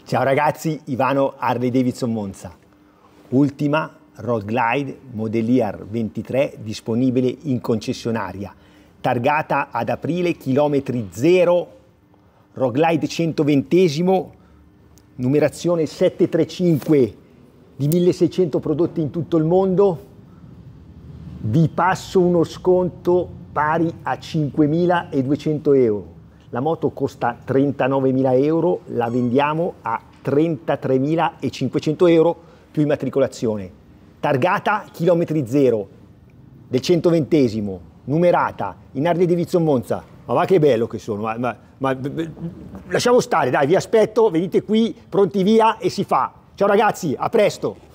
Ciao ragazzi, Ivano Harley Davidson Monza. Ultima Road Glide Model 23 disponibile in concessionaria. Targata ad aprile, chilometri 0, Road Glide 120esimo, numerazione 735 di 1600 prodotti in tutto il mondo. Vi passo uno sconto pari a 5.200 euro. La moto costa 39.000 euro, la vendiamo a 33.500 euro più immatricolazione. Targata chilometri 0 del 120esimo, numerata in Harley Davidson Monza. Ma va che bello che sono, ma lasciamo stare, dai, vi aspetto, venite qui, pronti via e si fa. Ciao ragazzi, a presto!